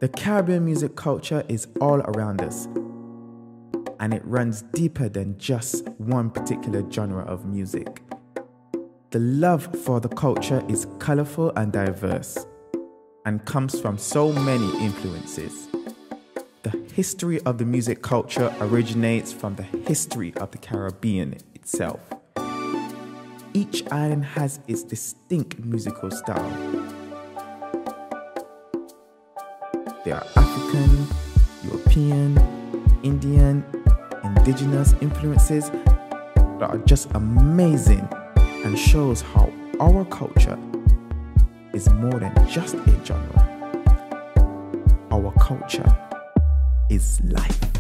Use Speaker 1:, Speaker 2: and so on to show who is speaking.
Speaker 1: The Caribbean music culture is all around us, and it runs deeper than just one particular genre of music. The love for the culture is colorful and diverse, and comes from so many influences. The history of the music culture originates from the history of the Caribbean itself. Each island has its distinct musical style. There are African, European, Indian, indigenous influences that are just amazing and shows how our culture is more than just a genre. Our culture is life.